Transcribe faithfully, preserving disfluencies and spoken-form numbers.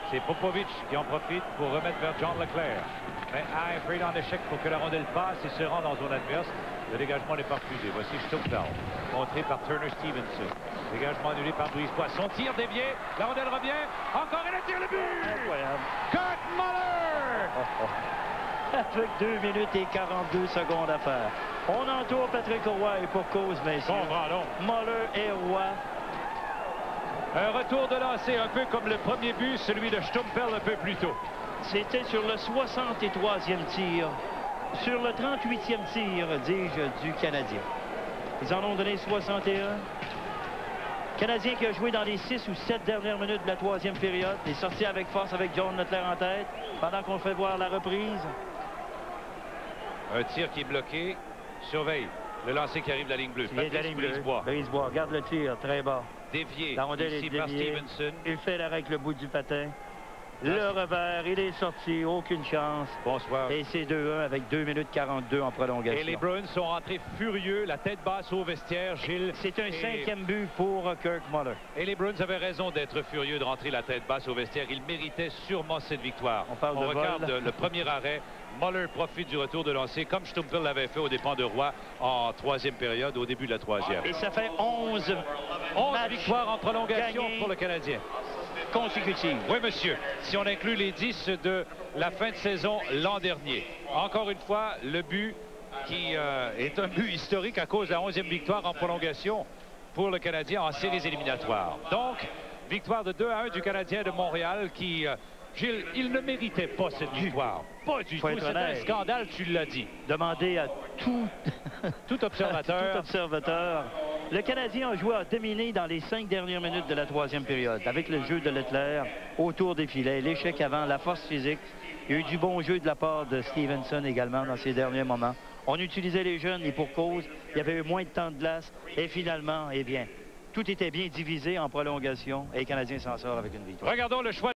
C'est Popovic qui en profite pour remettre vers John Leclerc. Mais Highfield en échec pour que la rondelle passe et se rende en zone adverse. Le dégagement n'est pas refusé. Voici Stumpel, montré par Turner Stevenson. Dégagement annulé par Brisebois. Son tir dévié. La rondelle revient. Encore et le tir, le but! Incroyable. Kurt Muller! Oh, oh. Avec deux minutes et quarante-deux secondes à faire. On entoure Patrick Roy et pour cause, messieurs. Muller et Roy. Un retour de lancer un peu comme le premier but, celui de Stumpel un peu plus tôt. C'était sur le soixante-troisième tir. Sur le trente-huitième tir, dis-je, du Canadien. Ils en ont donné soixante et un. Canadien qui a joué dans les six ou sept dernières minutes de la troisième période. Il est sorti avec force avec John Leclerc en tête. Pendant qu'on fait voir la reprise. Un tir qui est bloqué. Surveille le lancer qui arrive de la ligne bleue. Il est de la ligne bleue. Brisebois. Brisebois. Regarde le tir, très bas. Dévié. La rondelle ici est par déviée. Stevenson. Il fait l'arrêt avec le bout du patin. Le revers, il est sorti, aucune chance. Bonsoir. Et c'est deux un avec deux minutes quarante-deux en prolongation. Et les Bruins sont rentrés furieux, la tête basse au vestiaire, Gilles. C'est un et... cinquième but pour Kirk Muller. Et les Bruins avaient raison d'être furieux de rentrer la tête basse au vestiaire. Ils méritaient sûrement cette victoire. On parle On de regarde vol. le premier arrêt. Muller profite du retour de lancer, comme Stumpel l'avait fait au dépens de Roy en troisième période, au début de la troisième. Et ça fait onze, onze victoires en prolongation gagnés. pour le Canadien. Consécutive. Oui, monsieur. Si on inclut les dix de la fin de saison l'an dernier. Encore une fois, le but qui euh, est un but historique à cause de la onzième victoire en prolongation pour le Canadien en séries éliminatoires. Donc, victoire de deux à un du Canadien de Montréal qui... Euh, Gilles, il ne méritait pas cette victoire. Pas du tout. C'est un scandale, tu l'as dit. Demandez à tout, tout observateur. tout observateur. Le Canadien a joué à dominer dans les cinq dernières minutes de la troisième période, avec le jeu de Leclerc autour des filets, l'échec avant, la force physique. Il y a eu du bon jeu de la part de Stevenson également dans ces derniers moments. On utilisait les jeunes et pour cause, il y avait eu moins de temps de glace. Et finalement, eh bien, tout était bien divisé en prolongation et les Canadiens s'en sortent avec une victoire. Regardons le choix.